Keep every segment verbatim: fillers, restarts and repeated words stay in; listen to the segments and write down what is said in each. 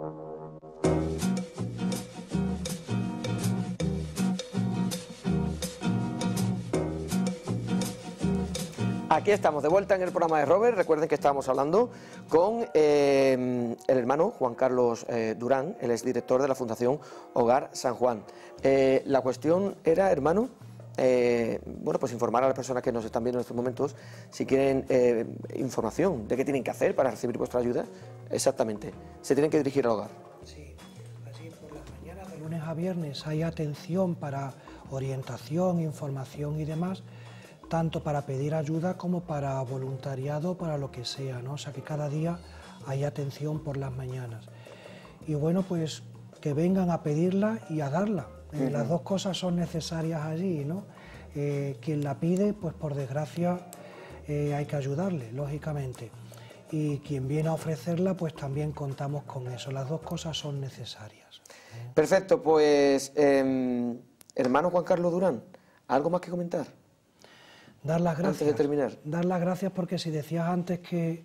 Aquí estamos, de vuelta en el programa de Robert. Recuerden que estábamos hablando con eh, el hermano Juan Carlos eh, Durán, el exdirector de la Fundación Hogar San Juan. Eh, la cuestión era, hermano, eh, bueno, pues informar a las personas que nos están viendo en estos momentos si quieren eh, información de qué tienen que hacer para recibir vuestra ayuda. Exactamente, se tienen que dirigir al hogar. Sí, así por las mañanas de lunes a viernes hay atención para orientación, información y demás, tanto para pedir ayuda como para voluntariado, para lo que sea, ¿no? O sea que cada día hay atención por las mañanas. Y bueno, pues que vengan a pedirla y a darla. Eh, uh-huh. Las dos cosas son necesarias allí, ¿no? Eh, quien la pide, pues por desgracia eh, hay que ayudarle, lógicamente. Y quien viene a ofrecerla, pues también contamos con eso. Las dos cosas son necesarias. Perfecto, pues eh, hermano Juan Carlos Durán, ¿algo más que comentar? Dar las gracias. Antes de terminar. Dar las gracias porque si decías antes que,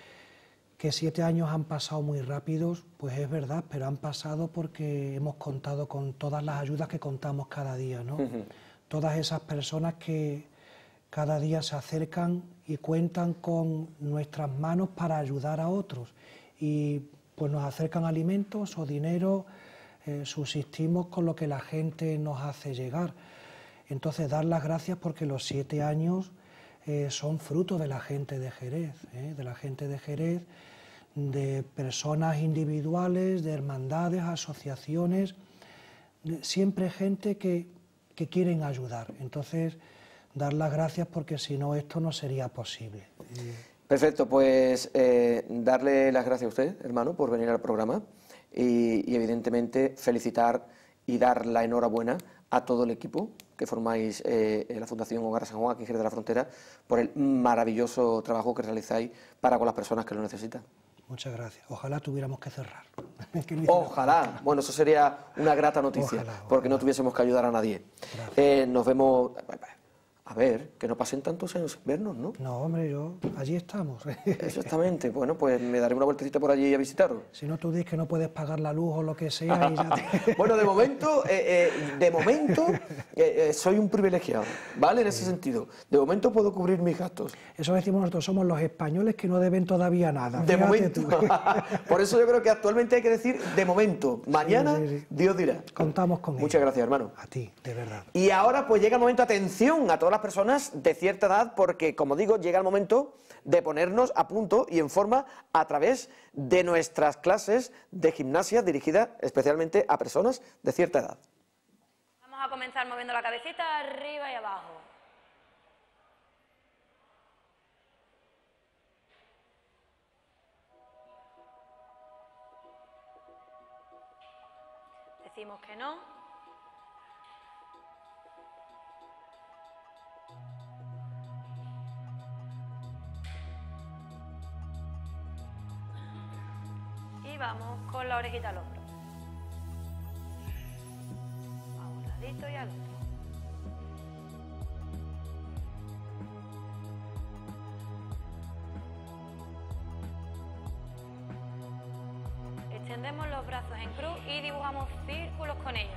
que siete años han pasado muy rápidos, pues es verdad, pero han pasado porque hemos contado con todas las ayudas que contamos cada día, ¿no? Uh-huh. Todas esas personas que cada día se acercan y cuentan con nuestras manos para ayudar a otros. Y pues nos acercan alimentos o dinero, eh, subsistimos con lo que la gente nos hace llegar. Entonces, dar las gracias porque los siete años eh, son fruto de la gente de Jerez, ¿eh? de la gente de Jerez, de personas individuales, de hermandades, asociaciones, de, siempre gente que, que quieren ayudar. Entonces, dar las gracias porque si no, esto no sería posible. Perfecto, pues eh, darle las gracias a usted, hermano, por venir al programa y, y evidentemente felicitar y dar la enhorabuena a todo el equipo que formáis eh, en la Fundación Hogar San Juan, aquí en Jerez de la Frontera, por el maravilloso trabajo que realizáis para con las personas que lo necesitan. Muchas gracias. Ojalá tuviéramos que cerrar. Ojalá. Bueno, eso sería una grata noticia, ojalá, ojalá. Porque no tuviésemos que ayudar a nadie. Eh, nos vemos... A ver, que no pasen tantos años sin vernos, ¿no? No, hombre, yo... Allí estamos. Exactamente. Bueno, pues me daré una vueltecita por allí a visitaros. Si no, tú dices que no puedes pagar la luz o lo que sea y ya te... Bueno, de momento, eh, eh, de momento, eh, eh, soy un privilegiado, ¿vale? En ese sí. sentido. De momento puedo cubrir mis gastos. Eso decimos nosotros, somos los españoles que no deben todavía nada. De momento. Por eso yo creo que actualmente hay que decir de momento. Mañana, sí, sí, sí. Dios dirá. Contamos con Muchas ello. Gracias, hermano. A ti, de verdad. Y ahora pues llega el momento, atención a todas las personas de cierta edad, porque como digo, llega el momento de ponernos a punto y en forma a través de nuestras clases de gimnasia dirigidas especialmente a personas de cierta edad. Vamos a comenzar moviendo la cabecita arriba y abajo. Decimos que no. Y vamos con la orejita al hombro. A un ladito y al otro. Extendemos los brazos en cruz y dibujamos círculos con ellos.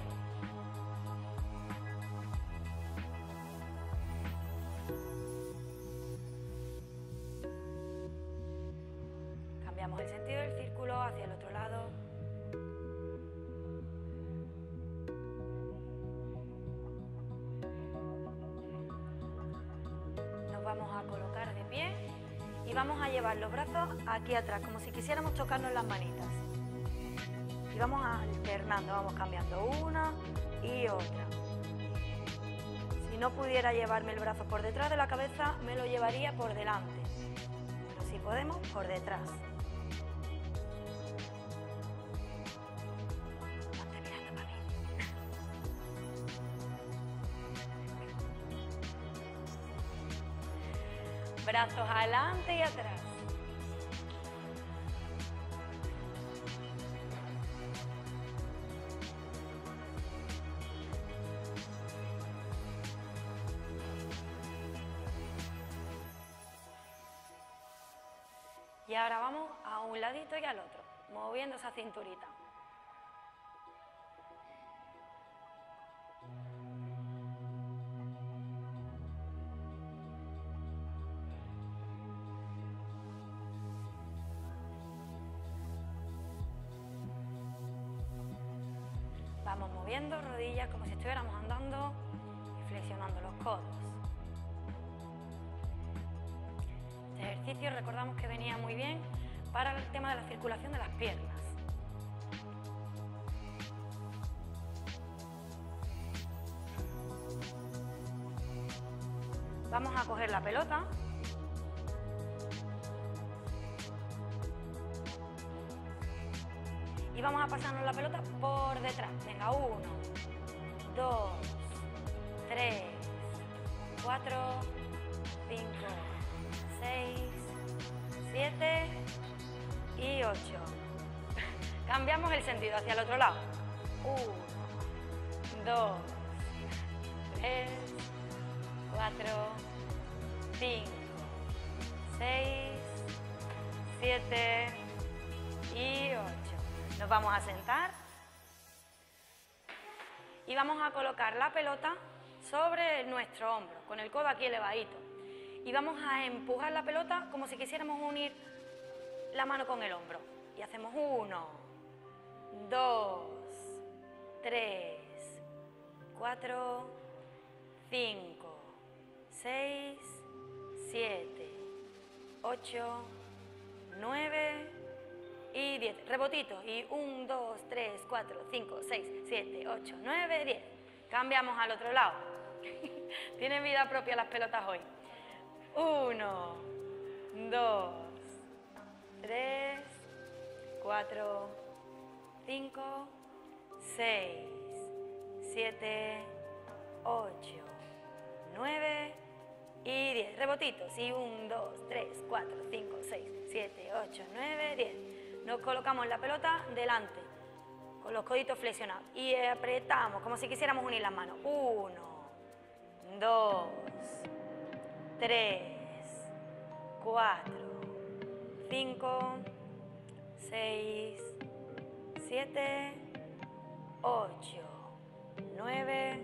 Cambiamos el sentido del círculo hacia el otro lado. Nos vamos a colocar de pie y vamos a llevar los brazos aquí atrás, como si quisiéramos tocarnos las manitas. Y vamos alternando, vamos cambiando una y otra. Si no pudiera llevarme el brazo por detrás de la cabeza, me lo llevaría por delante. Pero si podemos, por detrás. Brazos adelante y atrás. Y ahora vamos a un ladito y al otro, moviendo esa cinturita. Vamos moviendo rodillas como si estuviéramos andando y flexionando los codos. Este ejercicio recordamos que venía muy bien para el tema de la circulación de las piernas. Vamos a coger la pelota. Y vamos a pasarnos la pelota por detrás. Venga, uno, dos, tres, cuatro, cinco, seis, siete y ocho. Cambiamos el sentido hacia el otro lado. Uno, dos, tres, cuatro, cinco, seis, siete y ocho. Nos vamos a sentar y vamos a colocar la pelota sobre nuestro hombro, con el codo aquí elevadito. Y vamos a empujar la pelota como si quisiéramos unir la mano con el hombro. Y hacemos uno, dos, tres, cuatro, cinco, seis, siete, ocho, nueve y diez. Rebotitos. Y uno, dos, tres, cuatro, cinco, seis, siete, ocho, nueve, diez. Cambiamos al otro lado. Tienen vida propia las pelotas hoy. uno, dos, tres, cuatro, cinco, seis, siete, ocho, nueve y diez. Rebotitos. Y uno, dos, tres, cuatro, cinco, seis, siete, ocho, nueve, diez. Nos colocamos la pelota delante, con los coditos flexionados. Y apretamos, como si quisiéramos unir las manos. uno, dos, tres, cuatro, cinco, seis, siete, ocho, nueve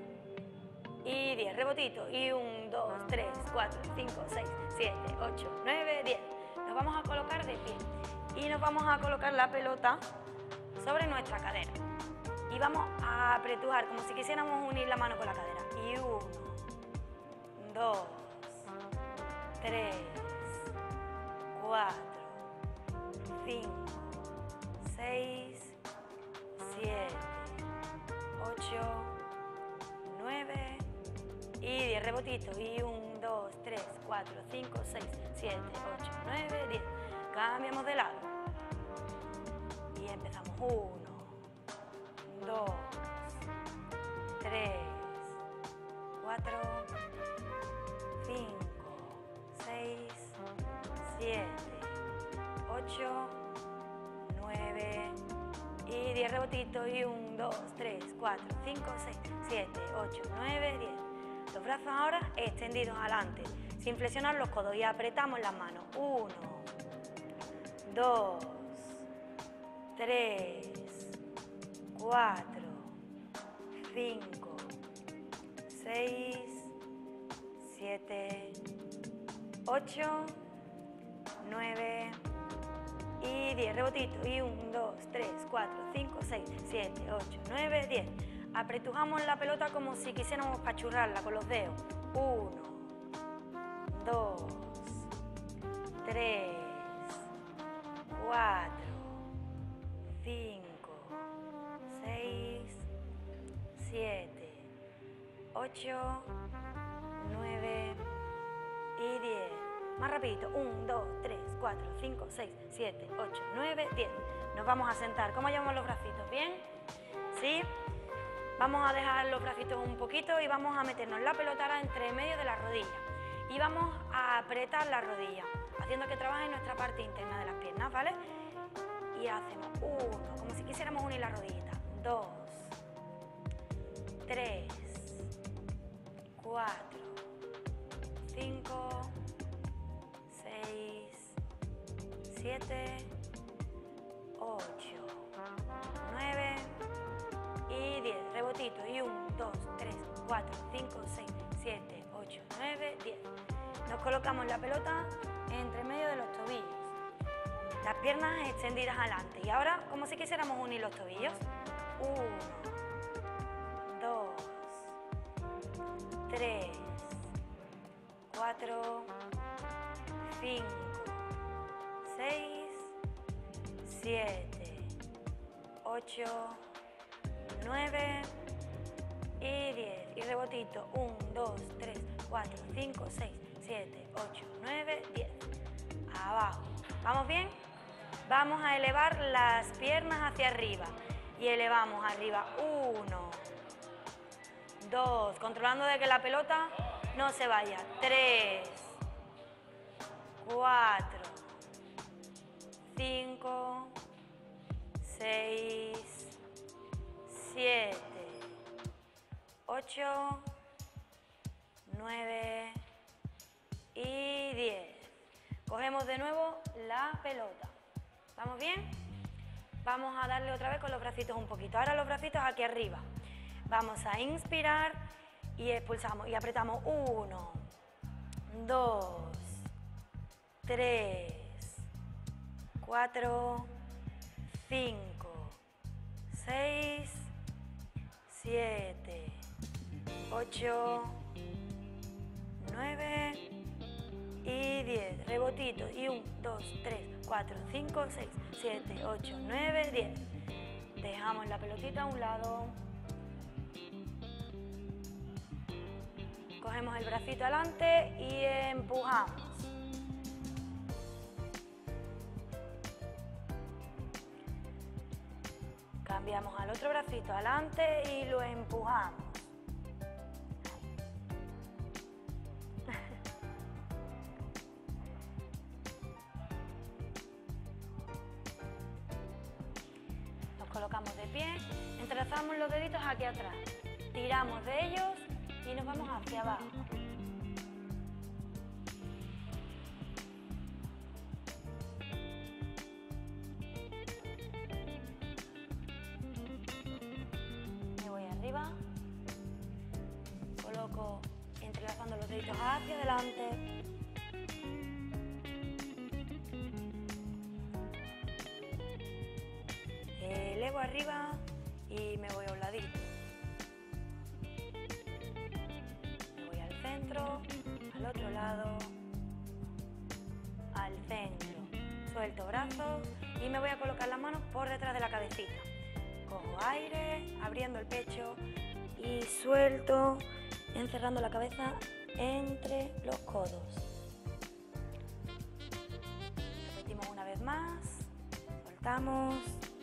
y diez. Rebotito. Y uno, dos, tres, cuatro, cinco, seis, siete, ocho, nueve, diez. Nos vamos a colocar de pie. Y nos vamos a colocar la pelota sobre nuestra cadera. Y vamos a apretujar como si quisiéramos unir la mano con la cadera. Y uno, dos, tres, cuatro, cinco, seis, siete, ocho, nueve y diez. Rebotitos. Y uno, dos, tres, cuatro, cinco, seis, siete, ocho, nueve, diez. Cambiamos de lado. Y empezamos. uno, dos, tres, cuatro, cinco, seis, siete, ocho, nueve y diez. Rebotitos. Y uno, dos, tres, cuatro, cinco, seis, siete, ocho, nueve, diez. Los brazos ahora extendidos adelante, sin flexionar los codos. Y apretamos las manos. uno, dos, tres, cuatro, cinco, seis, siete, ocho, nueve y diez. Rebotito. Y uno, dos, tres, cuatro, cinco, seis, siete, ocho, nueve, diez. Apretujamos la pelota como si quisiéramos pachurrarla con los dedos. uno, dos, tres, cuatro, cinco, seis, siete, ocho, nueve y diez. Más rapidito. uno, dos, tres, cuatro, cinco, seis, siete, ocho, nueve, diez. Nos vamos a sentar. ¿Cómo llevamos los bracitos? ¿Bien? ¿Sí? Vamos a dejar los bracitos un poquito y vamos a meternos la pelota ahora entre medio de las rodillas. Y vamos a apretar la rodilla, haciendo que trabaje nuestra parte interna de las piernas, ¿vale? Y hacemos uno, como si quisiéramos unir la rodillita. Dos, tres, cuatro, cinco, seis, siete, ocho, nueve y diez. Rebotito. Y uno, dos, tres, cuatro, cinco, seis, siete, ocho, nueve, diez. Nos colocamos la pelota entre medio de los tobillos. Las piernas extendidas adelante. Y ahora, como si quisiéramos unir los tobillos. uno, tres, cuatro, cinco, seis, siete, ocho, nueve y diez. Y rebotito, uno, dos, tres, cuatro, cinco, seis, siete, ocho, nueve, diez. Abajo. ¿Vamos bien? Vamos a elevar las piernas hacia arriba. Y elevamos arriba. Uno, dos, controlando de que la pelota no se vaya. Tres, cuatro, cinco, seis, siete, ocho, nueve y diez. Cogemos de nuevo la pelota. ¿Vamos bien? Vamos a darle otra vez con los bracitos un poquito. Ahora los bracitos aquí arriba. Vamos a inspirar y expulsamos. Y apretamos uno, dos, tres, cuatro, cinco, seis, siete, ocho, nueve y diez. Rebotitos. Y uno, dos, tres, cuatro, cinco, seis, siete, ocho, nueve, diez. Dejamos la pelotita a un lado. Cogemos el bracito adelante y empujamos. Cambiamos al otro bracito adelante y lo empujamos. Nos colocamos de pie, entrelazamos los deditos aquí atrás, tiramos de ellos y nos vamos hacia abajo. Me voy arriba, coloco entrelazando los deditos hacia adelante. Elevo arriba y me voy a un ladito. Me voy al centro, al otro lado, al centro. Suelto brazos y me voy a colocar las manos por detrás de la cabecita. Cojo aire, abriendo el pecho y suelto, encerrando la cabeza entre los codos. Repetimos una vez más, soltamos.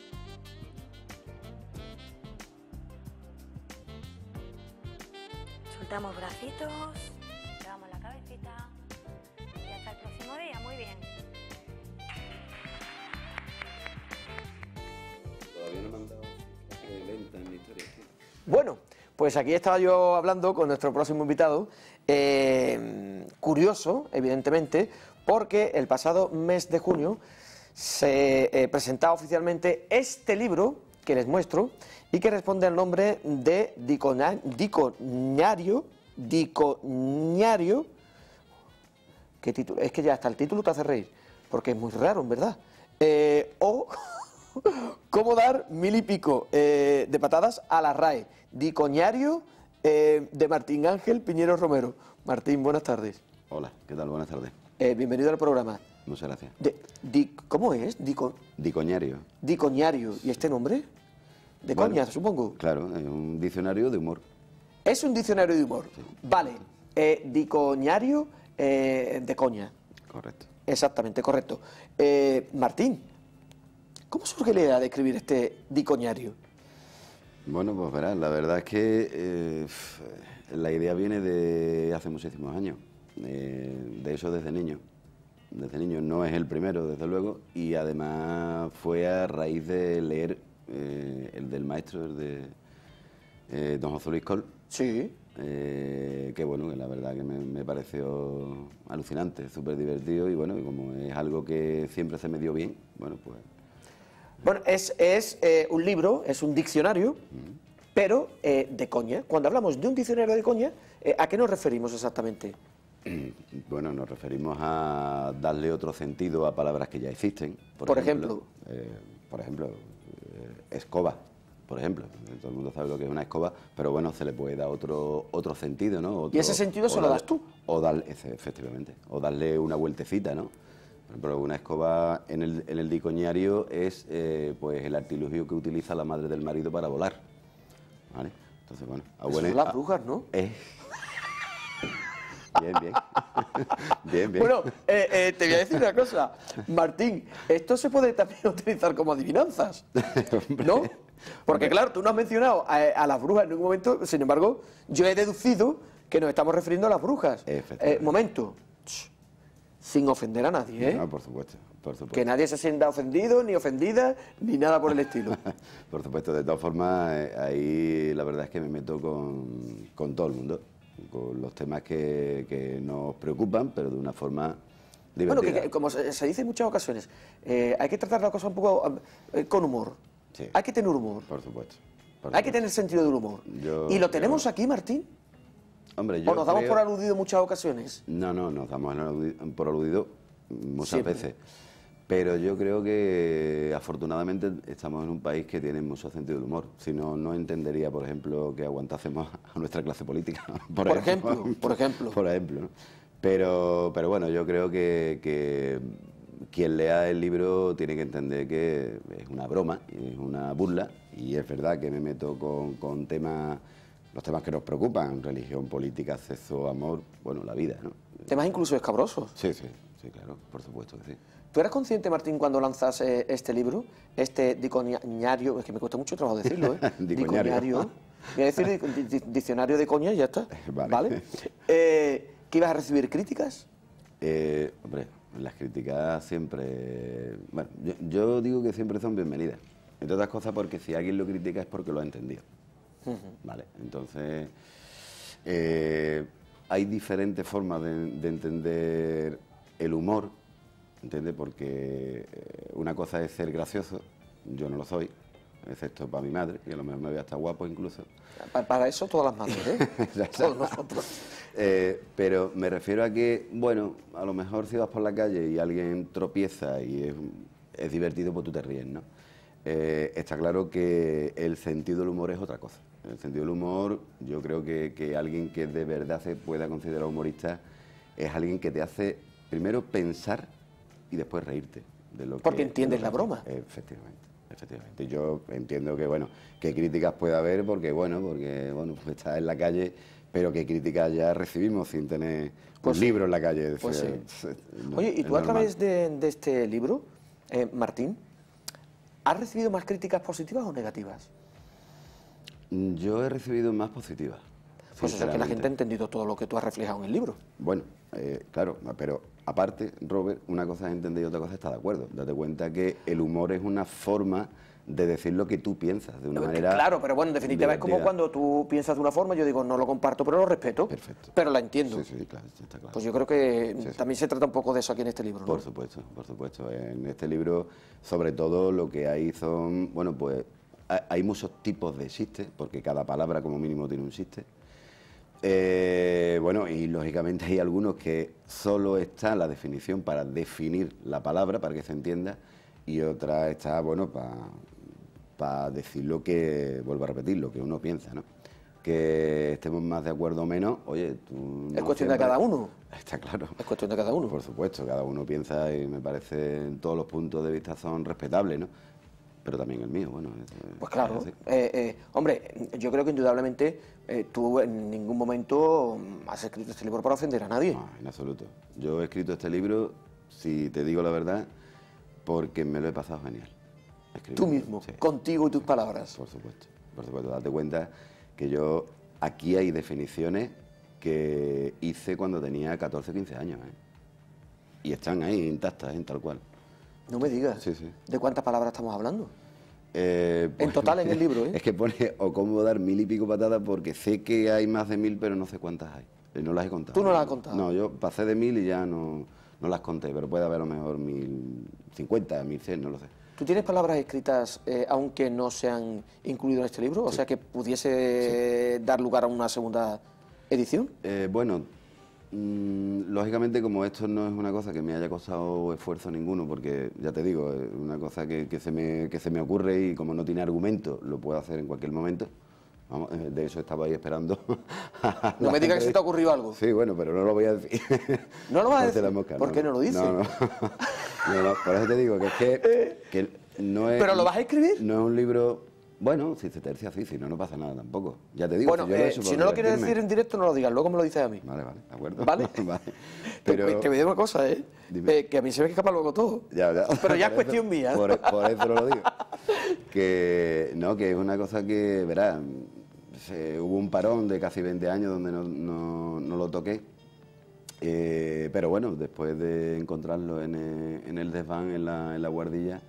Soltamos bracitos, llevamos la cabecita y hasta el próximo día. Muy bien. Todavía no me han dado eh, lenta en mi historia. Bueno, pues aquí estaba yo hablando con nuestro próximo invitado, eh, curioso, evidentemente, porque el pasado mes de junio se eh, presentaba oficialmente este libro que les muestro y que responde al nombre de Dicoñario, Dicoñario, Dicoñario, ¿qué título? Es que ya hasta el título te hace reír, porque es muy raro, en verdad, eh, o cómo dar mil y pico eh, de patadas a la R A E, Dicoñario eh, de Martín Ángel Piñero Romero. Martín, buenas tardes. Hola, ¿qué tal? Buenas tardes. Eh, bienvenido al programa. Muchas gracias. De, di, ¿Cómo es? Dico, Dicoñario. Dicoñario. ¿Y este nombre? De Bueno, coña, supongo. Claro, es un diccionario de humor. Es un diccionario de humor. Sí. Vale. Eh, dicoñario eh, de coña. Correcto. Exactamente, correcto. Eh, Martín, ¿cómo surge la idea de escribir este dicoñario? Bueno, pues verás, la verdad es que eh, la idea viene de hace muchísimos años. Eh, de eso desde niño. Desde niño no es el primero, desde luego, y además fue a raíz de leer eh, el del maestro, el de eh, don José Luis Col. Sí. Eh, que bueno, que la verdad que me, me pareció alucinante, súper divertido y bueno, y como es algo que siempre se me dio bien, bueno, pues... Bueno, es, es eh, un libro, es un diccionario, Uh-huh. pero eh, de coña. Cuando hablamos de un diccionario de coña, eh, ¿a qué nos referimos exactamente? Bueno, nos referimos a darle otro sentido a palabras que ya existen. Por, Por ejemplo, ejemplo. eh, por ejemplo, eh, escoba. por ejemplo. Todo el mundo sabe lo que es una escoba, pero bueno, se le puede dar otro, otro sentido, ¿no? Otro, ¿Y ese sentido se lo das tú? O darle, efectivamente, o darle una vueltecita, ¿no? Por ejemplo, una escoba en el, en el dicoñario es eh, pues el artilugio que utiliza la madre del marido para volar, ¿vale? Entonces, bueno, a Eso buena, son las a- brujas, ¿no? eh. Bien, bien. Bien, bien. Bueno, eh, eh, te voy a decir una cosa, Martín, esto se puede también utilizar como adivinanzas, ¿no? Porque claro, tú no has mencionado a, a las brujas en ningún momento, sin embargo, yo he deducido que nos estamos refiriendo a las brujas. Efectivamente. Eh, momento, Shh. Sin ofender a nadie, ¿eh? No, por supuesto, por supuesto. Que nadie se sienta ofendido, ni ofendida, ni nada por el estilo. Por supuesto, de todas formas, eh, ahí la verdad es que me meto con, con todo el mundo, con los temas que, que nos preocupan, pero de una forma Bueno, divertida. que, que como se, se dice en muchas ocasiones, eh, hay que tratar la cosa un poco eh, con humor. Sí. Hay que tener humor. Por supuesto. por Hay que supuesto. tener sentido del humor. Yo ¿Y lo tenemos creo- aquí, Martín? Hombre, yo ¿O nos damos creo- por aludido en muchas ocasiones? No, no, nos damos aludi- por aludido muchas Siempre. veces. Pero yo creo que afortunadamente estamos en un país que tiene mucho sentido del humor. Si no, no entendería, por ejemplo, que aguantásemos a nuestra clase política. Por, Por ejemplo, por ejemplo. Por ejemplo, ¿no? Pero, pero bueno, yo creo que, que quien lea el libro tiene que entender que es una broma, es una burla, y es verdad que me meto con, con temas, los temas que nos preocupan, religión, política, sexo, amor, bueno, la vida, ¿no? Temas incluso escabrosos. Sí, sí, sí, claro, por supuesto que sí. ¿Tú eras consciente, Martín, cuando lanzas eh, este libro, este dicoñario, es que me cuesta mucho trabajo decirlo, ¿eh? Dicoñario. Voy a decir di- di- diccionario de coña y ya está. Vale. Eh, ¿Que ibas a recibir críticas? Eh, hombre, las críticas siempre... Bueno, yo, yo digo que siempre son bienvenidas. Entre otras cosas porque si alguien lo critica es porque lo ha entendido. Vale, entonces... eh, hay diferentes formas de, de entender el humor, ¿entiendes? Porque eh, una cosa es ser gracioso, yo no lo soy, excepto para mi madre, que a lo mejor me ve hasta guapo incluso. Pa- Para eso todas las madres, ¿eh? Ya está. Todos nosotros. Eh, pero me refiero a que, bueno, a lo mejor si vas por la calle y alguien tropieza y es, es divertido, pues tú te ríes, ¿no? Eh, está claro que el sentido del humor es otra cosa. El sentido del humor, yo creo que, que alguien que de verdad se pueda considerar humorista es alguien que te hace primero pensar y después reírte. De lo Porque que, entiendes de lo la que broma. hace. Efectivamente. Efectivamente. Yo entiendo que, bueno, qué críticas puede haber, porque, bueno, porque, bueno, pues estás en la calle, pero qué críticas ya recibimos sin tener Pues un sí. libro en la calle. Pues Es- sí. es- no, Oye, ¿y es tú a normal. través de, de este libro, eh, Martín, has recibido más críticas positivas o negativas? Yo he recibido más positivas. Pues o sea que la gente ha sinceramente. entendido todo lo que tú has reflejado en el libro. Bueno, eh, claro, pero aparte, Robert, una cosa es entender y otra cosa es estar de acuerdo. Date cuenta que el humor es una forma de decir lo que tú piensas, de una manera... Claro, pero bueno, en definitiva es como divertida. cuando tú piensas de una forma, yo digo, no lo comparto, pero lo respeto. Perfecto. Pero la entiendo. Sí, sí, claro, está claro. Pues yo creo que Sí, sí. también se trata un poco de eso aquí en este libro, ¿no? Por supuesto, por supuesto. En este libro, sobre todo, lo que hay son, bueno, pues ha- hay muchos tipos de chistes, porque cada palabra como mínimo tiene un chiste. Eh, bueno, y lógicamente hay algunos que solo está la definición para definir la palabra, para que se entienda, y otra está, bueno, para para decir lo que, vuelvo a repetir, lo que uno piensa, ¿no? Que estemos más de acuerdo o menos, oye, tú... Es no cuestión de siempre- cada uno. Está claro. Es cuestión de cada uno. Por supuesto, cada uno piensa y me parece en todos los puntos de vista son respetables, ¿no? Pero también el mío, bueno. es- Pues es claro. así. Eh, eh, hombre, yo creo que indudablemente eh, tú en ningún momento mm, has escrito este libro para ofender a nadie. No, en absoluto. Yo he escrito este libro, si te digo la verdad, porque me lo he pasado genial. Tú escribiendo. mismo, Sí. contigo y tus palabras. Por supuesto, por supuesto. Date cuenta que yo, aquí hay definiciones que hice cuando tenía catorce, quince años, ¿eh? Y están ahí intactas, en tal cual. No me digas. Sí, sí. ¿De cuántas palabras estamos hablando? Eh, En total en el libro, ¿eh? Es que pone o cómo dar mil y pico patadas porque sé que hay más de mil, pero no sé cuántas hay. Eh, No las he contado. ¿Tú no las has contado? No, yo pasé de mil y ya no, no las conté, pero puede haber a lo mejor mil cincuenta, mil cien, no lo sé. ¿Tú tienes palabras escritas eh, aunque no se han incluido en este libro? O sea, que pudiese dar lugar a una segunda edición. Eh, bueno, mm, lógicamente, como esto no es una cosa que me haya costado esfuerzo ninguno, porque ya te digo, es una cosa que, que, se me, que se me ocurre y como no tiene argumento, lo puedo hacer en cualquier momento. Vamos, de eso estaba ahí esperando. No me digas que se te ha ocurrido algo. Sí, bueno, pero no lo voy a decir. ¿No lo vas a decir? La mosca, ¿Por no, qué no lo dices? No, no. no, no, por eso te digo que es que, que no es... ¿Pero lo vas a escribir? No es un libro... Bueno, si se tercia así, si no, no pasa nada tampoco. Ya te digo, bueno, si, yo lo he eh, hecho si por no lo quieres divertirme. decir en directo, no lo digas, luego me lo dices a mí. Vale, vale, de acuerdo. ¿Vale? vale. Pero... Pero... Te voy a decir una cosa, ¿eh? Eh, que a mí se me escapa luego todo. Ya, ya. Pero ya es Por cuestión eso, mía. Por, por eso lo digo. Que, no, que es una cosa que, verás, se, hubo un parón de casi veinte años donde no, no, no lo toqué. Eh, pero bueno, después de encontrarlo en el, en el desván, en la, en la guardilla,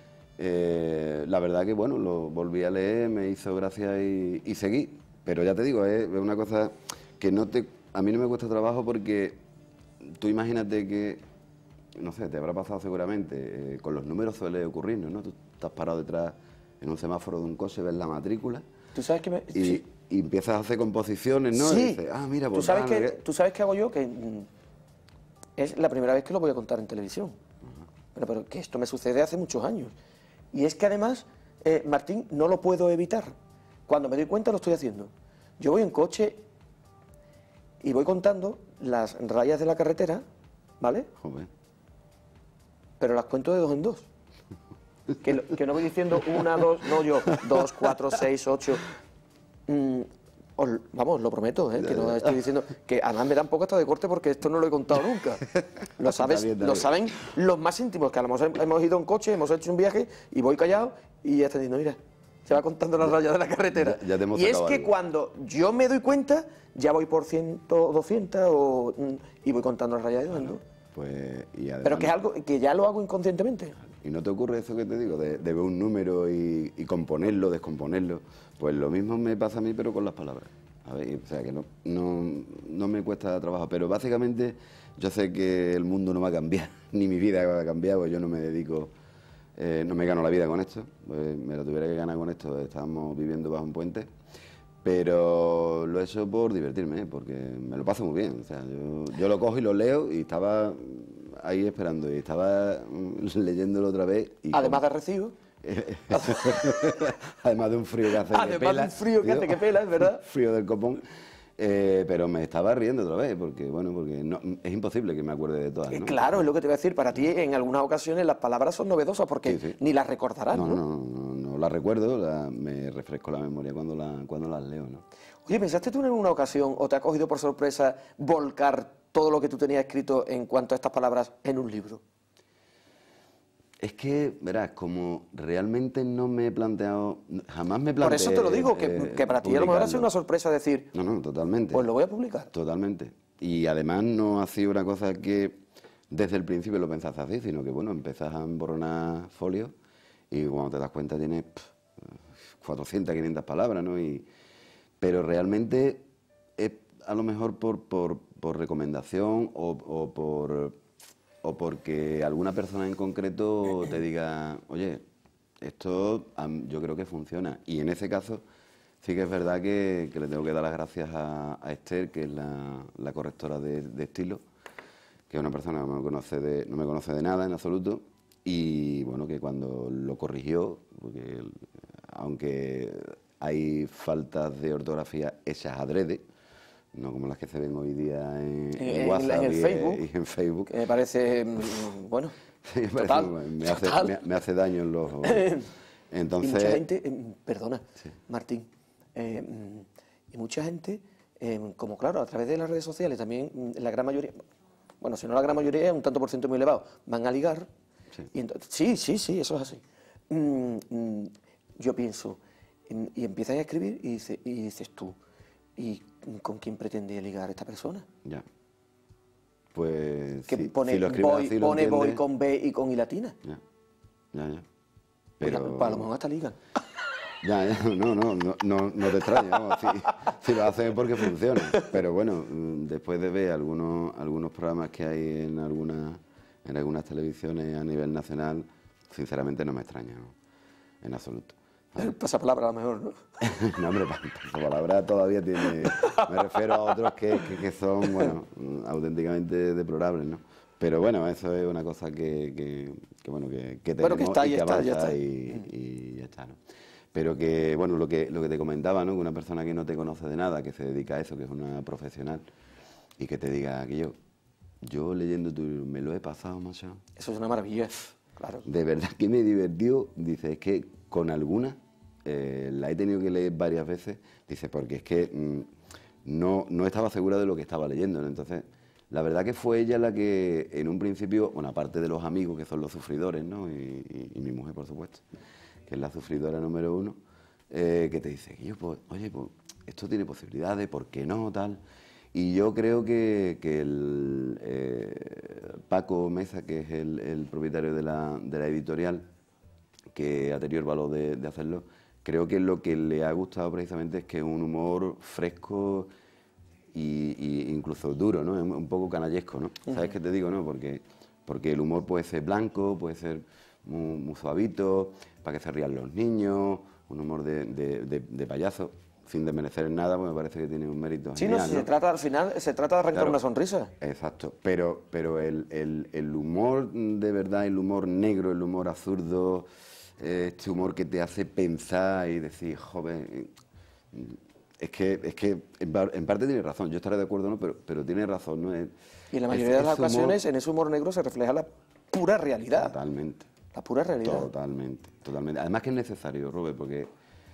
eh, la verdad que bueno, lo volví a leer, me hizo gracia y, y seguí. Pero ya te digo, es una cosa que no te, a mí no me cuesta trabajo porque tú imagínate que, no sé, te habrá pasado seguramente, eh, con los números suele ocurrirnos, ¿no? Tú estás parado detrás en un semáforo de un coche, ves la matrícula. ¿Tú sabes que me...? Y, sí. y empiezas a hacer composiciones, ¿no? Sí. Y dices, ah, mira, pues... ¿Tú sabes, ah, que, no, ¿Tú sabes qué hago yo? Que mm, es la primera vez que lo voy a contar en televisión. Uh-huh. pero, pero que esto me sucede hace muchos años. Y es que además, eh, Martín, no lo puedo evitar. Cuando me doy cuenta lo estoy haciendo. Yo voy en coche y voy contando las rayas de la carretera, ¿vale? Joder. Pero las cuento de dos en dos. Que, lo, que no voy diciendo una, dos, no yo, dos, cuatro, seis, ocho. Mm, os, vamos, lo prometo, ¿eh? Que no estoy diciendo. Que además me dan poco hasta de corte porque esto no lo he contado nunca. Lo sabes, Está bien, está lo bien. saben los más íntimos, que a lo mejor hemos ido en coche, hemos hecho un viaje y voy callado y ya está diciendo, mira, se va contando las rayas de la carretera. Ya- ya te hemos y es sacado que algo. cuando yo me doy cuenta, ya voy por cien, doscientos o, mm, y voy contando las rayas de dos en dos. Pues, y además, Pero que es algo que ya lo hago inconscientemente. ¿Y no te ocurre eso que te digo, de, de ver un número y, y componerlo, descomponerlo? Pues lo mismo me pasa a mí, pero con las palabras. A ver, o sea, que no, no, no me cuesta trabajo, pero básicamente yo sé que el mundo no va a cambiar, ni mi vida va a cambiar, pues yo no me dedico, eh, no me gano la vida con esto, pues me lo tuviera que ganar con esto, estábamos viviendo bajo un puente, pero lo he hecho por divertirme, ¿eh? Porque me lo paso muy bien, o sea, yo, yo lo cojo y lo leo y estaba ahí esperando y estaba mm, leyéndolo otra vez. Y Además con- de recibo. Además de un frío que hace que Además pela, de un frío que tío. hace que pela, es verdad. Frío del copón. Eh, pero me estaba riendo otra vez, porque bueno, porque no, es imposible que me acuerde de todas, Eh, ¿no? Claro, es lo que te voy a decir. Para ti, en algunas ocasiones, las palabras son novedosas porque Sí, sí. ni las recordarás, No, ¿no? no, no, no, no las recuerdo, la- me refresco la memoria cuando, la, cuando las leo, ¿no? Oye, ¿pensaste tú en una ocasión o te ha cogido por sorpresa volcar todo lo que tú tenías escrito en cuanto a estas palabras en un libro? Es que, verás, como realmente no me he planteado, jamás me planteé... Por eso te lo digo, que, eh, que para ti a lo mejor ha sido publicarlo. una sorpresa decir, No, no, totalmente. pues lo voy a publicar. Totalmente. Y además no ha sido una cosa que desde el principio lo pensaste así, sino que, bueno, empezás a emborronar folios y cuando te das cuenta tienes pff, cuatrocientas, quinientas palabras, ¿no? Y, pero realmente es a lo mejor por, por, por recomendación o, o por... o porque alguna persona en concreto te diga, oye, esto am, yo creo que funciona. Y en ese caso sí que es verdad que, que le tengo que dar las gracias a, a Esther, que es la, la correctora de, de estilo, que es una persona que no me, conoce de, no me conoce de nada en absoluto, y bueno, que cuando lo corrigió, porque él, aunque hay faltas de ortografía hechas adrede, no como las que se ven hoy día en, en En- en WhatsApp el y, Facebook. y en Facebook. Que me parece, mm, bueno, Sí, me, parece- total, me hace, total. me- me hace daño en los ojos. Entonces, Y mucha gente, eh, perdona, Sí. Martín, eh, mm, y mucha gente, eh, como claro, a través de las redes sociales también, mm, la gran mayoría, bueno, si no la gran mayoría, un tanto por ciento muy elevado, van a ligar. Sí. Y ento- sí, sí, sí, eso es así. Mm, mm, yo pienso, mm, y empiezas a escribir y, dice- y dices tú, ¿y con quién pretende ligar esta persona? ya. Pues Que si, pone, si lo escribes voy, así, lo pone voy entiendes. con B y con I latina. Ya, ya, ya. Pues Pero... a, pues a lo mejor hasta ligan. Ya, ya, no, no, no, no, no te extrañes, vamos, si, si lo hacen es porque funciona. Pero bueno, mm, después de ver algunos, algunos programas que hay en algunas, en algunas televisiones a nivel nacional, sinceramente no me extraña, ¿no? En absoluto. El pasapalabra a lo mejor, ¿no? No, hombre, esa palabra todavía tiene... Me refiero a otros que, que, que son, bueno, auténticamente deplorables, ¿no? Pero bueno, eso es una cosa que, que, que bueno, que, que tenemos bueno, que está, y que ya avanza está, ya está. Y, y ya está, ¿no? Pero que, bueno, lo que, lo que te comentaba, ¿no? Que una persona que no te conoce de nada, que se dedica a eso, que es una profesional, y que te diga que yo, yo leyendo tu libro me lo he pasado, macho. Eso es una maravilla, claro. De verdad que me divirtió, dice, es que con algunas, eh, la he tenido que leer varias veces, dice, porque es que mmm, no, no estaba segura de lo que estaba leyendo, ¿no? Entonces, la verdad que fue ella la que en un principio, bueno, aparte de los amigos que son los sufridores, ¿no? Y, y, y mi mujer, por supuesto, que es la sufridora número uno, eh, que te dice, yo, pues, oye, pues, esto tiene posibilidades, ¿por qué no? Tal. Y yo creo que, que el eh, Paco Meza, que es el, el propietario de la, de la editorial, que ha tenido el valor de, de hacerlo, creo que lo que le ha gustado precisamente es que es un humor fresco y, y incluso duro, ¿no? Un poco canallesco, ¿no? Uh-huh. ¿Sabes qué te digo, no? Porque, porque el humor puede ser blanco, puede ser muy, muy suavito, para que se rían los niños, un humor de, de, de, de payaso, sin desmerecer en nada, pues me parece que tiene un mérito sí, genial, no, si ¿no? se trata, al final, se trata de arrancar Claro, una sonrisa. Exacto, pero, pero el, el, el humor de verdad, el humor negro, el humor absurdo, eh, este humor que te hace pensar y decir, joven, es que, es que en, en parte tiene razón, yo estaré de acuerdo, ¿no? Pero, pero tiene razón, ¿no? Es, y en la mayoría es, de las es humor... ocasiones, en ese humor negro se refleja la pura realidad. Totalmente. La pura realidad. Totalmente, totalmente. Además que es necesario, Robert, porque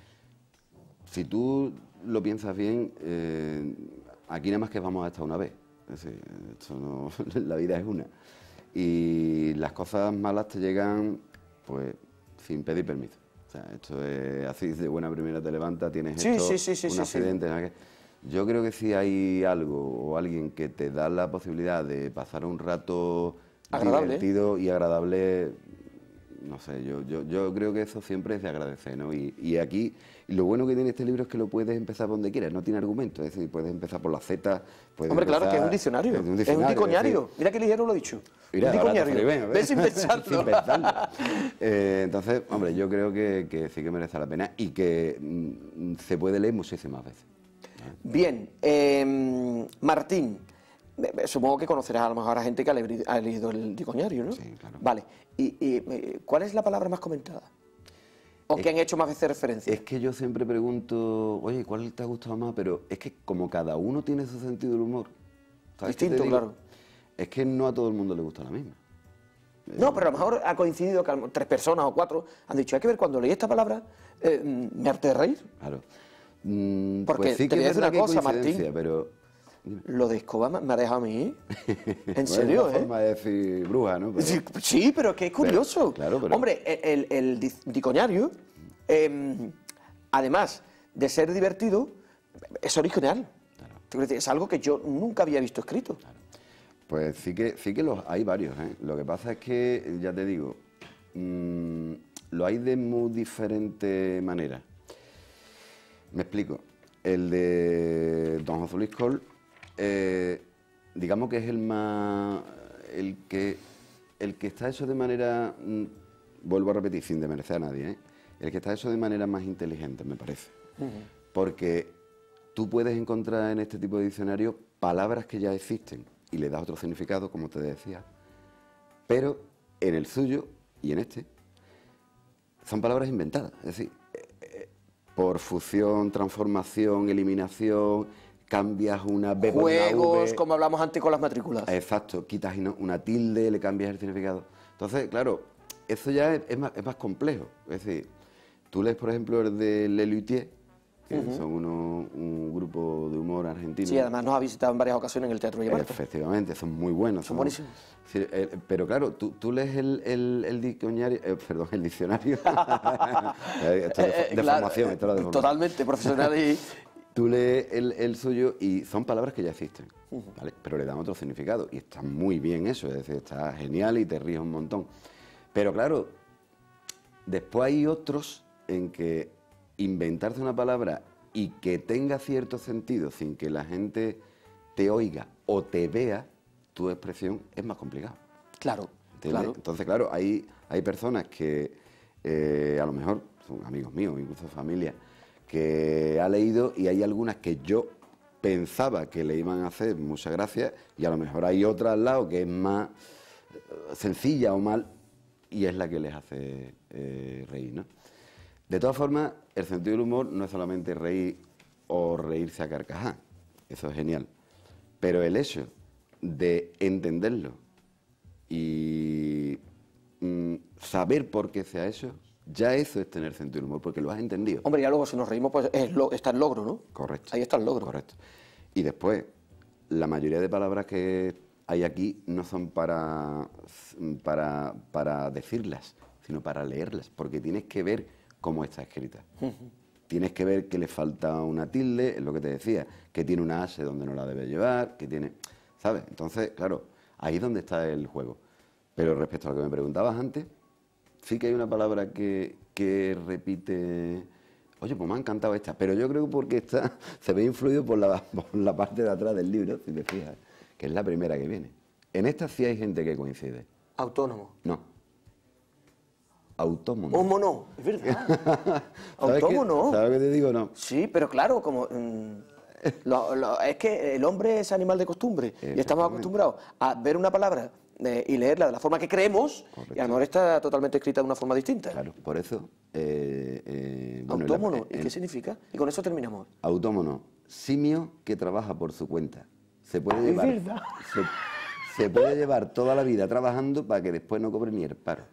si tú lo piensas bien, eh, aquí nada más que vamos a estar una vez. Es decir, esto no, la vida es una. Y las cosas malas te llegan, pues, sin pedir permiso. O sea, esto es así, de buena primera te levantas, tienes sí, esto, sí, sí, sí, un sí, accidente. sí. ¿No? Yo creo que si hay algo o alguien que te da la posibilidad de pasar un rato agradable, divertido y agradable, no sé, yo, yo, yo creo que eso siempre es de agradecer, ¿no? Y, y aquí, y lo bueno que tiene este libro es que lo puedes empezar por donde quieras, no tiene argumento, es decir, puedes empezar por la Z, puedes Hombre, claro, que es un empezar- diccionario, es un es un diccionario, dicoñario. es decir, Mira que ligero lo he dicho. mira, un ahora te dicoñario. freí, ¿ves? ¿Ves? Sin pensarlo. Sin pensarlo. Eh, entonces, hombre, yo creo que, que sí que merece la pena y que mm, se puede leer muchísimas veces. Bien, eh, Martín, eh, supongo que conocerás a lo mejor a gente que ha, leído- ha leído el dicoñario, ¿no? Sí, claro. Vale, ¿y, y, eh, cuál es la palabra más comentada? ¿O que han hecho más veces referencia? Es que yo siempre pregunto, oye, ¿cuál te ha gustado más? Pero es que como cada uno tiene su sentido del humor, ¿sabes qué te Distinto, digo? claro. Es que no a todo el mundo le gusta la misma. No, pero a lo mejor ha coincidido que a lo mejor tres personas o cuatro han dicho, hay que ver, cuando leí esta palabra, eh, me harté de reír. Claro. Mm, Porque pues sí te que voy a es decir verdad una que hay cosa, coincidencia, Martín. pero... dime. Lo de Escobar me me ha dejado a mí. En Bueno, serio, es una ¿eh? forma de decir bruja, ¿no? Pero- Sí, sí, pero es que es curioso. claro, pero- Hombre, el, el, el di- dicoñario, eh, además de ser divertido, es original. Claro. Te quiero decir, es algo que yo nunca había visto escrito. Pues sí que, sí que los hay varios, ¿eh? Lo que pasa es que, ya te digo, mmm, lo hay de muy diferente manera. Me explico. El de Don José Luis Col, eh, digamos que es el más... el que, el que está hecho de manera... mm, vuelvo a repetir, sin desmerecer a nadie, ¿eh? El que está hecho de manera más inteligente, me parece. Porque tú puedes encontrar en este tipo de diccionarios palabras que ya existen y le das otro significado, como te decía, pero en el suyo y en este son palabras inventadas, es decir, eh, eh, por fusión, transformación, eliminación, cambias una B por una Juegos, V. como hablamos antes con las matrículas. Exacto, quitas una tilde, le cambias el significado. Entonces, claro, eso ya es, es, más, es más complejo. Es decir, tú lees, por ejemplo, el de Lelutier, que uh-huh. son uno, un grupo de humor argentino. Sí, además nos ha visitado en varias ocasiones en el Teatro Llamarca. Efectivamente, son muy buenos. Son, son buenísimos. Sí, eh, pero claro, tú, tú lees el, el, el diccionario, eh, perdón, el diccionario. esto es de, de claro, formación, esto es de formación. Totalmente, profesional y... Tú lees el, el suyo y son palabras que ya existen, uh-huh. ¿vale? Pero le dan otro significado y está muy bien eso, es decir, está genial y te ríes un montón. Pero claro, después hay otros en que inventarse una palabra y que tenga cierto sentido sin que la gente te oiga o te vea tu expresión es más complicado. Claro, ¿Entiendes? claro. Entonces, claro, hay, hay personas que eh, a lo mejor son amigos míos, incluso familia, que ha leído y hay algunas que yo pensaba que le iban a hacer mucha gracia y a lo mejor hay otra al lado que es más sencilla o mal y es la que les hace eh, reír, ¿no? De todas formas, el sentido del humor no es solamente reír o reírse a carcajadas, eso es genial, pero el hecho de entenderlo y mm, saber por qué se ha hecho, ya eso es tener sentido del humor, porque lo has entendido. Hombre, ya luego si nos reímos, pues es lo, está el logro, ¿no? Correcto. Ahí está el logro. Correcto. Y después, la mayoría de palabras que hay aquí no son para, para, para decirlas, sino para leerlas, porque tienes que ver cómo está escrita. Uh-huh. Tienes que ver que le falta una tilde, es lo que te decía, que tiene una ase donde no la debe llevar, que tiene... ¿Sabes? Entonces, claro, ahí es donde está el juego. Pero respecto a lo que me preguntabas antes, sí que hay una palabra que, que repite... Oye, pues me ha encantado esta, pero yo creo porque esta se ve influido por la, por la parte de atrás del libro, si te fijas, que es la primera que viene. En esta sí hay gente que coincide. Autónomo. No. Autómono. Homo no, es verdad. Autómono. ¿Sabes qué te digo? No. Sí, pero claro, como... Mmm, lo, lo, es que el hombre es animal de costumbre y estamos acostumbrados a ver una palabra eh, y leerla de la forma que creemos. Correcto. Y a lo mejor está totalmente escrita de una forma distinta. Claro, por eso... Eh, eh, bueno, autómono, la, ¿y qué significa? Y con eso terminamos. Autómono, simio que trabaja por su cuenta. Se puede llevar... Es verdad. Se, se puede llevar toda la vida trabajando para que después no cobre ni el paro.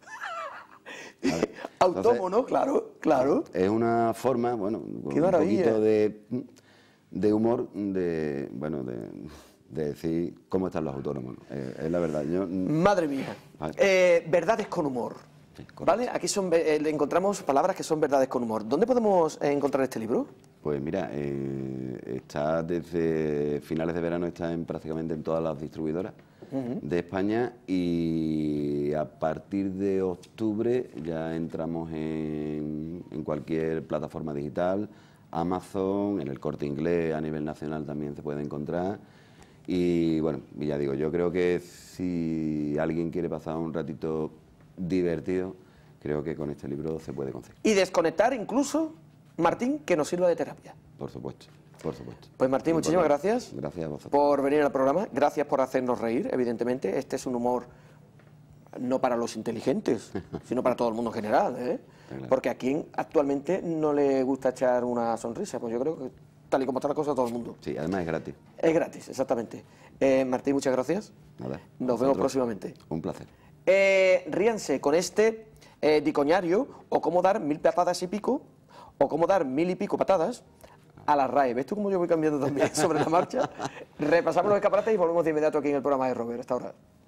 Autómono, claro, claro. Es una forma, bueno, con Qué maravilla. un poquito de, de humor, de, bueno, de, de decir cómo están los autónomos. Eh, es la verdad. Yo, Madre mía. Vale. Eh, verdades con humor. Sí, ¿Vale? Aquí son, eh, encontramos palabras que son verdades con humor. ¿Dónde podemos eh, encontrar este libro? Pues mira, eh, está desde finales de verano, está en prácticamente en todas las distribuidoras uh-huh. de España y a partir de octubre ya entramos en, en cualquier plataforma digital, Amazon, en el Corte Inglés, a nivel nacional también se puede encontrar. Y bueno, ya digo, yo creo que si alguien quiere pasar un ratito divertido, creo que con este libro se puede conseguir. Y desconectar incluso, Martín, que nos sirva de terapia. Por supuesto, por supuesto. Pues Martín, muchísimas gracias. Gracias a vosotros. Por venir al programa, gracias por hacernos reír, evidentemente. Este es un humor no para los inteligentes, sino para todo el mundo en general, ¿eh? Claro. Porque a quien actualmente no le gusta echar una sonrisa, pues yo creo que tal y como está la cosa, a todo el mundo. Sí, además es gratis. Es gratis, exactamente. Eh, Martín, muchas gracias. Nada. Nos vemos próximamente. Un placer. Eh, ríanse con este eh, dicoñario, o cómo dar mil patadas y pico, o cómo dar mil y pico patadas a la R A E. ¿Ves tú cómo yo voy cambiando también sobre la marcha? Repasamos los escaparates y volvemos de inmediato aquí en el programa de Robert. Hasta ahora.